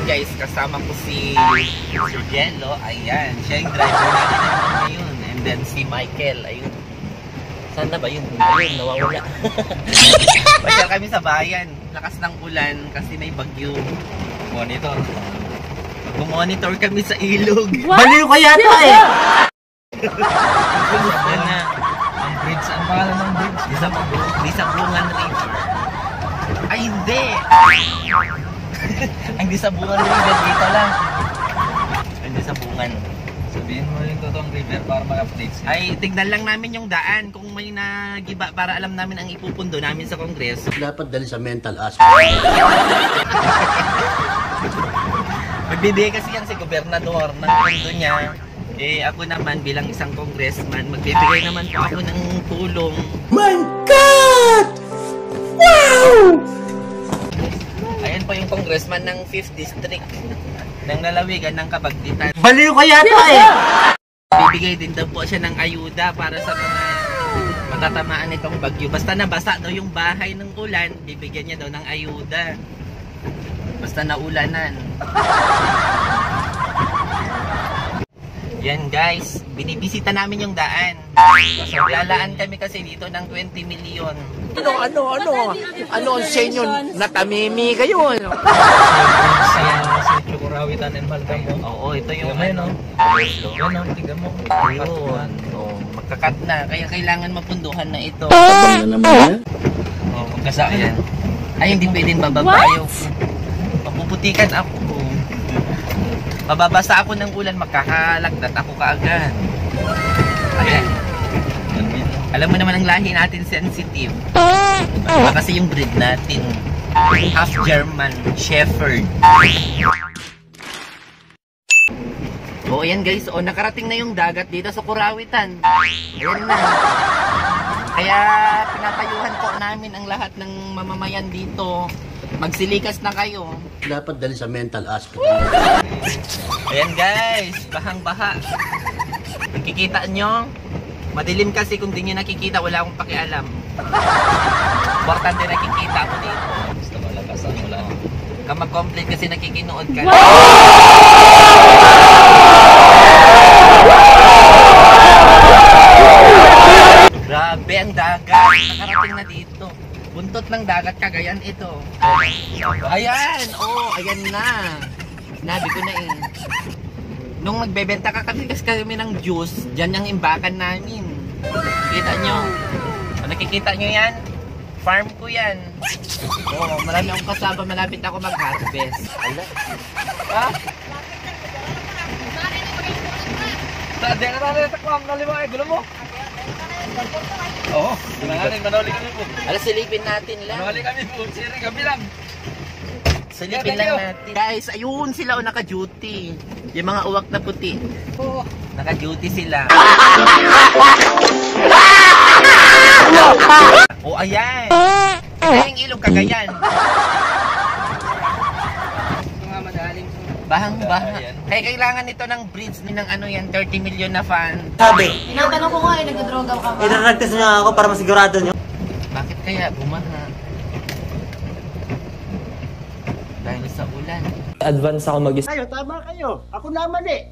guys, kasama ko si Sir Jello. Ayan, siya yung driver natin ngayon. And then si Michael, ayun. Saan na ba yun? Ayun, nawawala. Pasyal kami sa bayan. Lakas ng ulan kasi may bagyo. Monitor. Mag-monitor kami sa ilog. Baliw kaya to eh! Yan na. Ang bridge, ang pangalan ng bridge? Disabungan River. Ay, hindi! Ang Disabungan River dito lang. Ang Disabungan. Sabihin mo yung totoong river para ma-update siya. Ay, tignan lang namin yung daan kung may nagiba para alam namin ang ipupundo namin sa Congress. Dapat dali sa mental aspect. Magbibigay kasi yan si gobernador ng pundo niya. Eh, ako naman bilang isang congressman, magbibigay naman po ako ng tulong. My God! Wow! Ayan po yung congressman ng 5th District ng lalawigan ng Kabagditan. Baliw kaya to eh! Bibigay din daw po siya ng ayuda para sa mga matatamaan nitong bagyo. Basta nabasa daw yung bahay ng ulan, bibigyan niya daw ng ayuda. Basta naulanan. Yan guys, binibisita namin yung daan. Lalaan kami kasi dito ng 20 million. Ano ang senyo? Natamimi kayo. Ayan, si Chukurawitan and Maldam mo. Oo, ito yung Yan, ano. Yan o, tignan mo. Ayun. Oh, magkakat na. Kaya kailangan mapunduhan na ito. Tabang na naman Oh, magkasa yan. Ay, hindi pwedeng bababa yung mapuputikan ako. Mababasa ako ng ulan, magkakalagdat ako kaagad. Ayan. Alam mo naman ang lahi natin sensitive. Diba? Kasi yung breed natin half German Shepherd. O ayan guys, nakarating na yung dagat dito sa Kurawitan. Ayan na. Kaya pinapayuhan po namin ang lahat ng mamamayan dito. Magsilikas na kayo. Dapat dali sa mental aspect. Ayan guys, bahang-baha. Nakikita nyo? Madilim kasi kung di nyo nakikita, wala akong pakialam. Importante nakikita ko dito. Basta malakas ang ulan. Kamag-complete kasi nakikinood ka. Grabe ang dagat. Nakarating na dito. Buntot ng dagat, Cagayan ito. Ayan! Oh, ayan na. Sinabi ko na eh. Nung magbebenta ka kasi kami ng juice, dyan yung imbakan namin. Kita nyo? Nakikita nyo yan? Farm ko yan. Oh, marami akong kasama, malapit ako mag-harvest. Ala? Ha? Tadi ka na rin takwam na lima gulo mo. Oo, manoli kami po. Alas, silipin natin lang. Manoli kami po, siri kami lang. Silipin lang natin. Guys, ayun sila o naka-duty. Yung mga uwak na puti. Oo. Naka-duty sila. Oh, ayan. Ito yung ilog Cagayan. Bahang-baha. Kaya kailangan nito ng bridge ng ano yan, 30 million na fan. Sabi, Tinatanong ko nga eh, nagdodroga ka ba? inaragtas niya ako para masigurado niyo. Bakit kaya bumaha? Dahil sa ulan. Advance ako Kayo, tama kayo. Ako naman eh.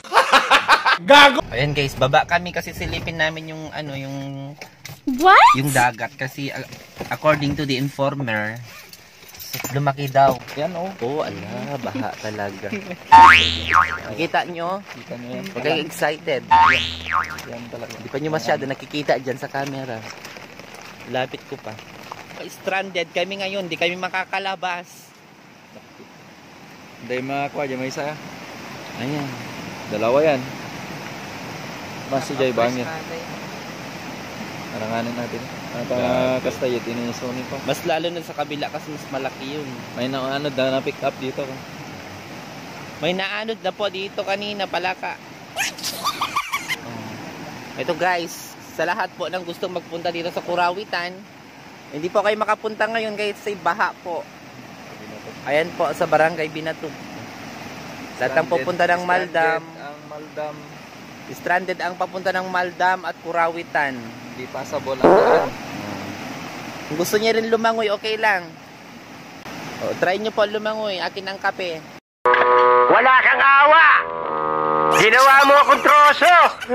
Ayan guys, baba kami kasi silipin namin yung ano, yung yung dagat kasi according to the informer, lumaki daw. Yan oh. Oh, ala, baha talaga. Nakita nyo? Kita niyo yan. Huwag kayong excited. Yan talaga. Hindi pa nyo masyado nakikita dyan sa camera. Lapit ko pa. Stranded kami ngayon, di kami makakalabas. Hindi makakuha dyan, may isa. Ayan. Dalawa yan. Mas si Jay Bangin. Aranganin natin. At kastayit, inisoni pa. Mas lalo na sa kabila kasi mas malaki yun. May naanod na pick up dito. May naanod na po dito kanina, palaka. Ito guys, sa lahat po ng gustong magpunta dito sa Kurawitan, hindi po kayo makapunta ngayon kahit sa baha po. Ayan po sa Barangay Binatug. Lahat ang pupunta ng Maldam. Ang Maldam. Stranded ang papunta ng Maldam at Kurawitan. Hindi passable ang daan. Kung gusto niya rin lumangoy, okay lang. O, try nyo po lumangoy. Akin ang kape. Wala kang awa! Ginawa mo akong troso!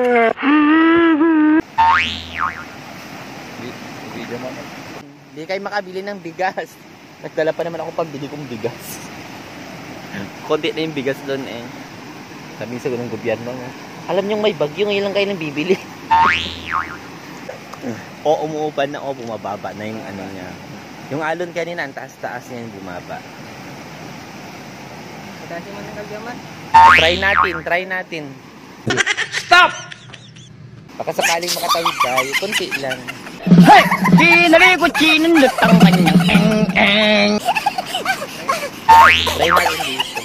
Video mo. Hindi kayo makabili ng bigas. Nagdala pa naman ako pambili kong bigas. Konti na yung bigas doon eh. Sabi sa ng gobyerno. Alam nyo may bagyo, ngayon lang kayo nang bibili. O umuupan na o bumababa na yung ano niya. Yung alon kanina, ang taas-taas niya yung bumaba. Try natin. Stop! Baka sakaling makatawid tayo, konti lang. Hey! Kinalikot sinunod ang kanyang eng-eng! Try natin dito.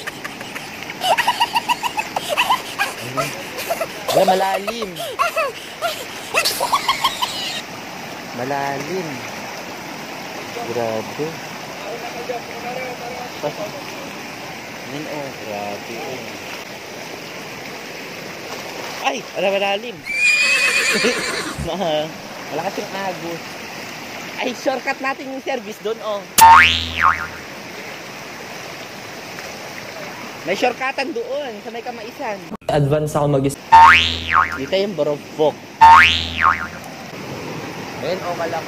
Wala, malalim. Malalim. Grabe. Yan oh, grabe oh. Ay, wala malalim. Malakas yung agos. Ay, shortcut natin yung service doon oh. May shortcutan doon sa may Kamaisan. Advance ako Dito yung Borofok. Ayun, okay lang.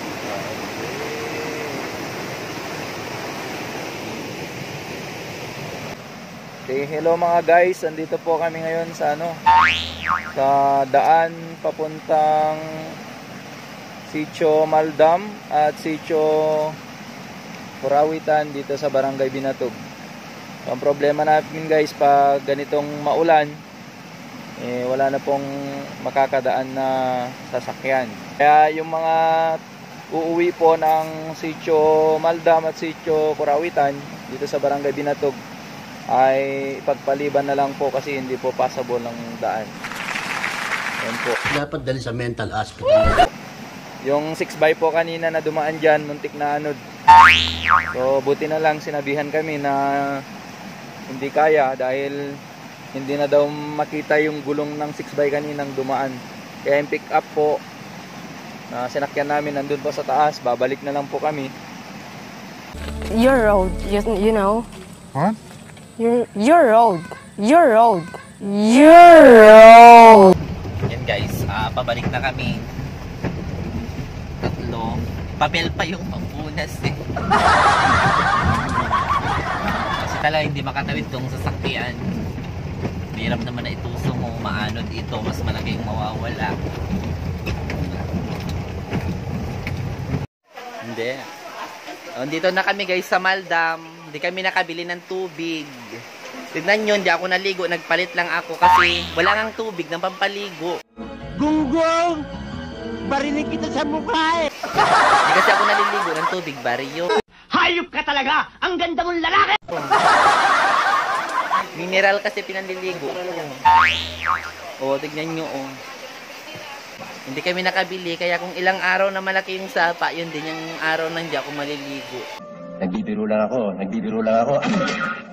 Okay, hello mga guys. Andito po kami ngayon sa sa daan papuntang Sitio Maldam at Sitio Kurawitan dito sa Barangay Binatog. Ang problema namin guys, pag ganitong maulan, wala na pong makakadaan na sasakyan. Kaya yung mga uuwi po ng Sitio Maldam at Sitio Kurawitan dito sa Barangay Binatog ay ipagpaliban na lang po kasi hindi po passable ng daan. Yan po. Dapat dali sa mental hospital. Yung 6x po kanina na dumaan dyan, muntik na anod. So buti na lang sinabihan kami na hindi kaya dahil hindi na daw makita yung gulong ng 6x kaninang dumaan. Kaya yung pick up po na sinakyan namin nandun po sa taas, babalik na lang po kami. Your road, you know. What? Your road. Your road. Your road. Yan guys, pabalik na kami. Tatlo. Papel pa yung pampunas eh. Kasi talaga hindi makatawid tong sasakyan. Mahirap naman na itusong mo, maanod ito, mas malaki yung mawawala. Hindi. Dito na kami guys sa Maldam. Hindi kami nakabili ng tubig. Tignan nyo, hindi ako naligo. Nagpalit lang ako kasi wala nang tubig ng pampaligo. Gunggong! Barinig kita sa mukha eh! Hindi kasi ako naliligo ng tubig, Barrio. Hayop ka talaga! Ang ganda mong lalaki! Mineral kasi pinanliligo. O, tignan nyo oh. Hindi kami nakabili, kaya kung ilang araw na malaki yung sapa, yun din yung araw na hindi ako maliligo. Nagbibiro lang ako.